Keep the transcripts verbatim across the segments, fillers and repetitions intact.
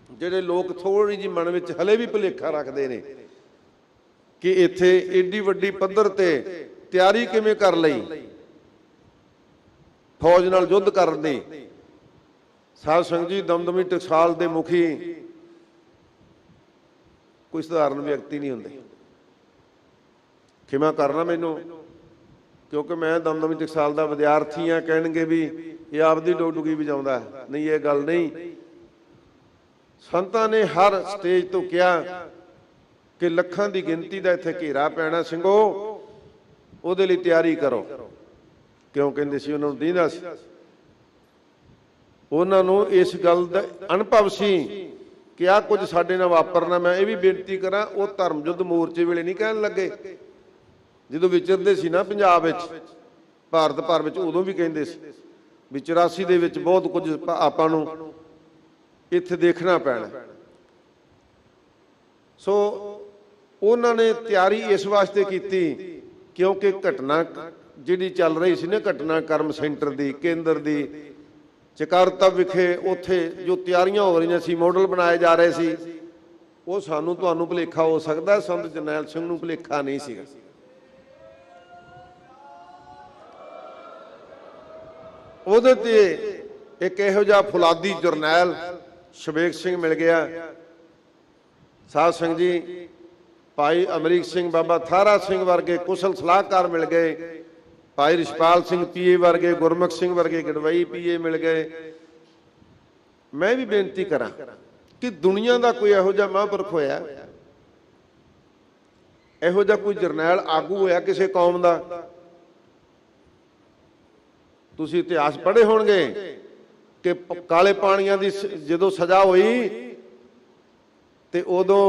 ਜਿਹੜੇ ਲੋਕ ਥੋੜੀ ਜਿਹੀ ਮਨ ਵਿੱਚ ਹਲੇ ਵੀ ਭੁਲੇਖਾ ਰੱਖਦੇ ਨੇ ਕਿ ਇੱਥੇ ਏਡੀ ਵੱਡੀ ਪੱਧਰ ਤੇ ਤਿਆਰੀ ਕਿਵੇਂ ਕਰ ਲਈ ਫੌਜ ਨਾਲ ਯੁੱਧ ਕਰਨ ਦੀ। ਸਾਧ ਸੰਗਤ ਜੀ, ਦਮਦਮੀ ਟਕਸਾਲ ਦੇ ਮੁਖੀ ਕੋਈ ਸਧਾਰਨ ਵਿਅਕਤੀ ਨਹੀਂ ਹੁੰਦੇ। ਖਿਮਾ ਕਰਨਾ ਮੈਨੂੰ, ਕਿਉਂਕਿ ਮੈਂ ਦਮਦਮੀ ਟਕਸਾਲ ਦਾ ਵਿਦਿਆਰਥੀ ਹਾਂ। ਕਹਿਣਗੇ ਵੀ ਇਹ ਆਪਦੀ ਡੋਡੂਗੀ ਵਜਾਉਂਦਾ, ਨਹੀਂ, ਇਹ ਗੱਲ ਨਹੀਂ। ਸੰਤਾਂ ਨੇ ਹਰ ਸਟੇਜ ਤੋਂ ਕਿਹਾ ਕਿ ਲੱਖਾਂ ਦੀ ਗਿਣਤੀ ਦਾ ਇੱਥੇ ਘੇਰਾ ਪੈਣਾ, ਸਿੰਘੋ ਉਹਦੇ ਲਈ ਤਿਆਰੀ ਕਰੋ। ਕਿਉਂ ਕਹਿੰਦੇ ਸੀ? ਉਹਨਾਂ ਨੂੰ ਦੀਂਦਾ ਸੀ, ਉਹਨਾਂ ਨੂੰ ਇਸ ਗੱਲ ਦਾ ਅਨੁਭਵ ਸੀ ਕਿ ਆਹ ਕੁਝ ਸਾਡੇ ਨਾਲ ਵਾਪਰਨਾ। ਮੈਂ ਇਹ ਵੀ ਬੇਨਤੀ ਕਰਾਂ, ਉਹ ਧਰਮ ਯੁੱਧ ਮੋਰਚੇ ਵੇਲੇ ਨਹੀਂ ਕਹਿਣ ਲੱਗੇ, ਜਦੋਂ ਵਿਚਰਦੇ ਸੀ ਨਾ ਪੰਜਾਬ ਵਿੱਚ, ਭਾਰਤ ਭਰ ਵਿੱਚ, ਉਦੋਂ ਵੀ ਕਹਿੰਦੇ ਸੀ ਵੀ ਚੁਰਾਸੀ ਦੇ ਵਿੱਚ ਬਹੁਤ ਕੁਝ ਆਪਾਂ ਨੂੰ ਇੱਥੇ ਦੇਖਣਾ ਪੈਣਾ। ਸੋ ਉਹਨਾਂ ਨੇ ਤਿਆਰੀ ਇਸ ਵਾਸਤੇ ਕੀਤੀ ਕਿਉਂਕਿ ਘਟਨਾ ਜਿਹੜੀ ਚੱਲ ਰਹੀ ਸੀ ਨਾ, ਘਟਨਾ ਕਰਮ ਸੈਂਟਰ ਦੀ, ਕੇਂਦਰ ਦੀ, ਚਕਰਤਾ ਵਿਖੇ, ਉੱਥੇ ਜੋ ਤਿਆਰੀਆਂ ਹੋ ਰਹੀਆਂ ਸੀ, ਮਾਡਲ ਬਣਾਏ ਜਾ ਰਹੇ ਸੀ, ਉਹ ਸਾਨੂੰ ਤੁਹਾਨੂੰ ਭੁਲੇਖਾ ਹੋ ਸਕਦਾ, ਸੰਤ ਜਰਨੈਲ ਸਿੰਘ ਨੂੰ ਭੁਲੇਖਾ ਨਹੀਂ ਸੀਗਾ। ਉਹਦੇ ਤੇ ਇੱਕ ਇਹੋ ਜਿਹਾ ਫੁਲਾਦੀ ਜਰਨੈਲ ਸ਼ਵੇਕ ਸਿੰਘ ਮਿਲ ਗਿਆ। ਸਾਧ ਸੰਗਤ ਜੀ, ਭਾਈ ਅਮਰੀਕ ਸਿੰਘ, ਬਾਬਾ ਥਾਰਾ ਸਿੰਘ ਵਰਗੇ ਕੁਸ਼ਲ ਸਲਾਹਕਾਰ ਮਿਲ ਗਏ। ਭਾਈ ਰਿਸ਼ਪਾਲ ਸਿੰਘ ਪੀਏ ਵਰਗੇ, ਗੁਰਮੁਖ ਸਿੰਘ ਵਰਗੇ ਗੜਵਈ ਪੀਏ ਮਿਲ ਗਏ। ਮੈਂ ਵੀ ਬੇਨਤੀ ਕਰਾਂ ਕਿ ਦੁਨੀਆ ਦਾ ਕੋਈ ਇਹੋ ਜਿਹਾ ਮਹਾਂਪੁਰਖ ਹੋਇਆ, ਇਹੋ ਜਿਹਾ ਕੋਈ ਜਰਨੈਲ ਆਗੂ ਹੋਇਆ ਕਿਸੇ ਕੌਮ ਦਾ? ਤੁਸੀਂ ਇਤਿਹਾਸ ਪੜ੍ਹੇ ਹੋਣਗੇ ਕਿ ਕਾਲੇ ਪਾਣੀਆਂ ਦੀ ਜਦੋਂ ਸਜ਼ਾ ਹੋਈ ਤੇ ਉਦੋਂ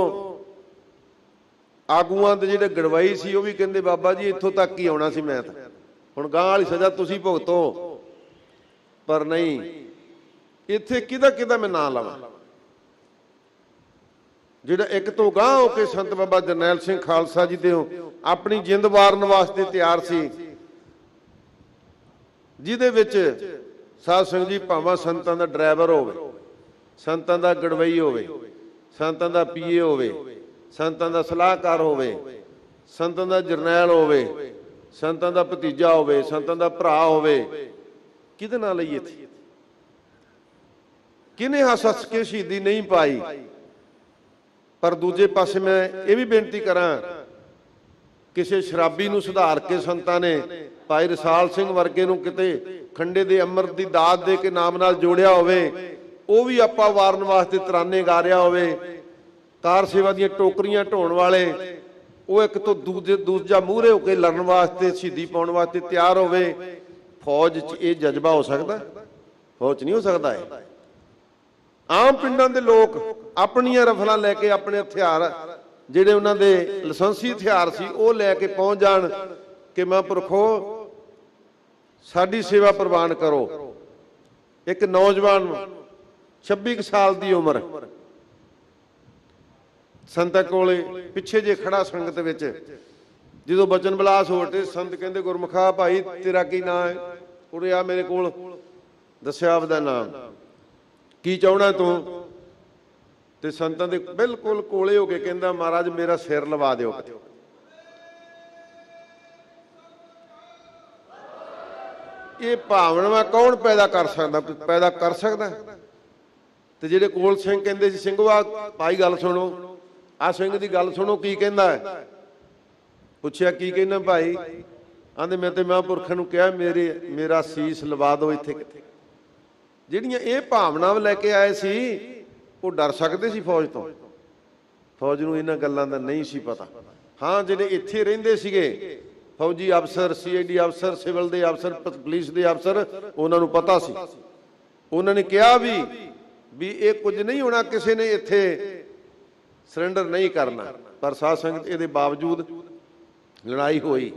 ਆਗੂਆਂ ਦੇ ਜਿਹੜੇ ਗੜਵਾਈ ਸੀ ਉਹ ਵੀ ਕਹਿੰਦੇ ਬਾਬਾ ਜੀ ਇੱਥੋਂ ਤੱਕ ਹੀ ਆਉਣਾ ਸੀ, ਮੈਂ ਤਾਂ ਹੁਣ ਗਾਂ ਵਾਲੀ ਸਜ਼ਾ ਤੁਸੀਂ ਭੁਗਤੋ। ਪਰ ਨਹੀਂ, ਇੱਥੇ ਕਿਹਦਾ ਕਿਹਦਾ ਮੈਂ ਨਾਂ ਲਵਾਂ? ਜਿਹੜਾ ਇੱਕ ਤੋਂ ਗਾਂ ਹੋ ਕੇ ਸੰਤ ਬਾਬਾ ਜਰਨੈਲ ਸਿੰਘ ਖਾਲਸਾ ਜੀ ਦੇ ਆਪਣੀ ਜਿੰਦ ਵਾਰਨ ਵਾਸਤੇ ਤਿਆਰ ਸੀ, ਜਿਹਦੇ ਵਿੱਚ ਸਾਧ ਸੰਗਤ ਜੀ ਭਾਵੇਂ ਸੰਤਾਂ ਦਾ ਡਰਾਈਵਰ ਹੋਵੇ, ਸੰਤਾਂ ਦਾ ਗੜਵਈ ਹੋਵੇ, ਸੰਤਾਂ ਦਾ ਪੀਏ ਹੋਵੇ, ਸੰਤਾਂ ਦਾ ਸਲਾਹਕਾਰ ਹੋਵੇ, ਸੰਤਾਂ ਦਾ ਜਰਨੈਲ ਹੋਵੇ, ਸੰਤਾਂ ਦਾ ਭਤੀਜਾ ਹੋਵੇ, ਸੰਤਾਂ ਦਾ ਭਰਾ ਹੋਵੇ, ਕਿਹਦੇ ਨਾਲ ਲਈ ਇੱਥੇ? ਕਿਹਨੇ ਹੱਸ ਹੱਸ ਕੇ ਸ਼ਹੀਦੀ ਨਹੀਂ ਪਾਈ? ਪਰ ਦੂਜੇ ਪਾਸੇ ਮੈਂ ਇਹ ਵੀ ਬੇਨਤੀ ਕਰਾਂ, ਕਿਸੇ ਸ਼ਰਾਬੀ ਨੂੰ ਸੁਧਾਰ ਕੇ ਸੰਤਾਂ ਨੇ ਭਾਈ ਰਸਾਲ ਸਿੰਘ ਵਰਗੇ ਨੂੰ ਕਿਤੇ ਖੰਡੇ ਦੇ ਅੰਮ੍ਰਿਤ ਦੀ ਦਾਤ ਦੇ ਕੇ ਨਾਮ ਨਾਲ ਜੋੜਿਆ ਹੋਵੇ, ਉਹ ਵੀ ਆਪਾਂ ਵਾਰਨ ਵਾਸਤੇ ਤਰਾਨੇ ਗਾ ਰਿਹਾ ਹੋਵੇ। ਕਾਰ ਸੇਵਾ ਦੀਆਂ ਟੋਕਰੀਆਂ ਢੋਣ ਵਾਲੇ ਉਹ ਇੱਕ ਤੋਂ ਦੂਜੇ ਦੂਜਾ ਮੂਹਰੇ ਹੋ ਕੇ ਲੜਨ ਵਾਸਤੇ, ਸ਼ਹੀਦੀ ਪਾਉਣ ਵਾਸਤੇ ਤਿਆਰ ਹੋਵੇ। ਫੌਜ 'ਚ ਇਹ ਜਜ਼ਬਾ ਹੋ ਸਕਦਾ? ਫੌਜ 'ਚ ਨਹੀਂ ਹੋ ਸਕਦਾ। ਇਹ ਆਮ ਪਿੰਡਾਂ ਦੇ ਲੋਕ ਆਪਣੀਆਂ ਰਫਲਾਂ ਲੈ ਕੇ, ਆਪਣੇ ਹਥਿਆਰ ਜਿਹੜੇ ਉਹਨਾਂ ਦੇ ਲਾਇਸੈਂਸੀ ਹਥਿਆਰ ਸੀ ਉਹ ਲੈ ਕੇ ਪਹੁੰਚ ਜਾਣ ਕਿ ਮਹਾਂਪੁਰਖੋ ਸਾਡੀ ਸੇਵਾ ਪ੍ਰਵਾਨ ਕਰੋ। ਇੱਕ ਨੌਜਵਾਨ ਛੱਬੀ ਕੁ ਸਾਲ ਦੀ ਉਮਰ ਸੰਤਾਂ ਕੋਲੇ ਪਿੱਛੇ ਜੇ ਖੜਾ ਸੰਗਤ ਵਿੱਚ, ਜਦੋਂ ਬਚਨ ਬਲਾਸ ਹੋਟੇ, ਸੰਤ ਕਹਿੰਦੇ ਗੁਰਮੁਖਾ ਭਾਈ ਤੇਰਾ ਕੀ ਨਾਂ ਹੈ? ਉਰੇ ਆ ਮੇਰੇ ਕੋਲ। ਦੱਸਿਆ ਆਪਦਾ ਨਾਮ, ਕੀ ਚਾਹਣਾ ਤੂੰ? ਤੇ ਸੰਤਾਂ ਦੇ ਬਿਲਕੁਲ ਕੋਲੇ ਹੋ ਕੇ ਕਹਿੰਦਾ ਮਹਾਰਾਜ ਮੇਰਾ ਸਿਰ ਲਵਾ ਦਿਓ। ਇਹ ਭਾਵਨਾਵਾਂ ਕੌਣ ਪੈਦਾ ਕਰ ਸਕਦਾ? ਪੈਦਾ ਕਰ ਸਕਦਾ? ਤੇ ਜਿਹੜੇ ਕੋਲ ਸਿੰਘ ਕਹਿੰਦੇ ਸੀ ਸਿੰਘਵਾ ਭਾਈ ਗੱਲ ਸੁਣੋ, ਆ ਸਿੰਘ ਦੀ ਗੱਲ ਸੁਣੋ ਕੀ ਕਹਿੰਦਾ ਹੈ। ਪੁੱਛਿਆ ਕੀ ਕਹਿੰਦਾ ਭਾਈ? ਆਂਦੇ ਮੈਂ ਤੇ ਮਹਾਂਪੁਰਖਾਂ ਨੂੰ ਕਿਹਾ ਮੇਰੇ ਮੇਰਾ ਸੀਸ ਲਵਾ ਦਿਓ ਇੱਥੇ। ਜਿਹੜੀਆਂ ਇਹ ਭਾਵਨਾਵਾਂ ਲੈ ਕੇ ਆਏ ਸੀ ਉਹ ਡਰ ਸਕਦੇ ਸੀ ਫੌਜ ਤੋਂ। ਫੌਜ ਨੂੰ ਇਹਨਾਂ ਗੱਲਾਂ ਦਾ ਨਹੀਂ ਸੀ ਪਤਾ। ਹਾਂ, ਜਿਹੜੇ ਇੱਥੇ ਰਹਿੰਦੇ ਸੀਗੇ ਫੌਜੀ ਅਫਸਰ, ਸੀ ਆਈ ਡੀ ਅਫਸਰ, ਸਿਵਲ ਦੇ ਅਫਸਰ, ਪੁਲਿਸ ਦੇ ਅਫਸਰ, ਉਹਨਾਂ ਨੂੰ ਪਤਾ ਸੀ। ਉਹਨਾਂ ਨੇ ਕਿਹਾ ਵੀ ਵੀ ਇਹ ਕੁਝ ਨਹੀਂ ਹੋਣਾ, ਕਿਸੇ ਨੇ ਇੱਥੇ ਸਰੈਂਡਰ ਨਹੀਂ ਕਰਨਾ। ਪਰ ਸਾਧ ਸੰਗਤ ਇਹਦੇ ਬਾਵਜੂਦ ਲੜਾਈ ਹੋਈ।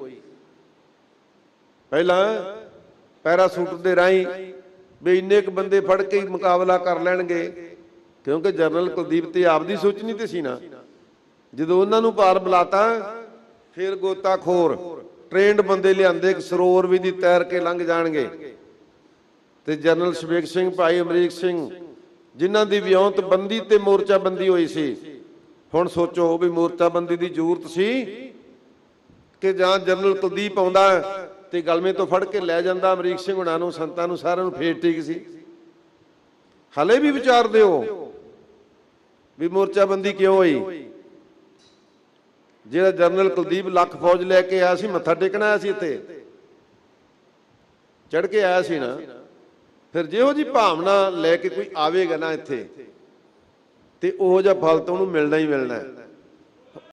ਪਹਿਲਾਂ ਪੈਰਾਸੂਟ ਦੇ ਰਾਹੀਂ ਵੀ ਇੰਨੇ ਕੁ ਬੰਦੇ ਫੜ ਕੇ ਹੀ ਮੁਕਾਬਲਾ ਕਰ ਲੈਣਗੇ, ਕਿਉਂਕਿ ਜਨਰਲ ਕੁਲਦੀਪ ਤੇ ਆਪਦੀ ਸੋਚਣੀ ਤੇ ਸੀ ਨਾ। ਜਦੋਂ ਉਹਨਾਂ ਨੂੰ ਪਾਰ ਬੁਲਾਤਾ ਫਿਰ ਗੋਤਾਖੋਰ ਟ੍ਰੇਨਡ ਬੰਦੇ ਲਿਆਂਦੇ, ਇੱਕ ਸਰੋਵਰ ਵੀ ਦੀ ਤੈਰ ਕੇ ਲੰਘ ਜਾਣਗੇ। ਤੇ ਜਨਰਲ ਸ਼ਵੇਕ ਸਿੰਘ, ਭਾਈ ਅਮਰੀਕ ਸਿੰਘ, ਜਿਨ੍ਹਾਂ ਦੀ ਵਿਉਂਤਬੰਦੀ ਤੇ ਮੋਰਚਾਬੰਦੀ ਹੋਈ ਸੀ। ਹੁਣ ਸੋਚੋ ਵੀ ਮੋਰਚਾਬੰਦੀ ਦੀ ਜ਼ਰੂਰਤ ਸੀ ਕਿ ਜਾਂ ਜਨਰਲ ਕੁਲਦੀਪ ਆਉਂਦਾ ਤੇ ਗਲਮੇ ਤੋਂ ਫੜ ਕੇ ਲੈ ਜਾਂਦਾ ਅਮਰੀਕ ਸਿੰਘ ਹੁਣਾਂ ਨੂੰ, ਸੰਤਾਂ ਨੂੰ, ਸਾਰਿਆਂ ਨੂੰ, ਫੇਰ ਠੀਕ ਸੀ। ਹਲੇ ਵੀ ਵਿਚਾਰਦੇ ਹੋ ਵੀ ਮੋਰਚਾਬੰਦੀ ਕਿਉਂ ਹੋਈ? ਜਿਹੜਾ ਜਨਰਲ ਕੁਲਦੀਪ ਲੱਖ ਫੌਜ ਲੈ ਕੇ ਆਇਆ ਸੀ, ਮੱਥਾ ਟੇਕਣ ਆਇਆ ਸੀ, ਇੱਥੇ ਚੜ ਕੇ ਆਇਆ ਸੀ ਨਾ। ਫਿਰ ਜਿਹੋ ਜੀ ਭਾਵਨਾ ਲੈ ਕੇ ਕੋਈ ਆਵੇਗਾ ਨਾ ਇੱਥੇ, ਤੇ ਉਹੋ ਜਿਹਾ ਫਲ ਤਾਂ ਉਹਨੂੰ ਮਿਲਣਾ ਹੀ ਮਿਲਣਾ ਹੈ।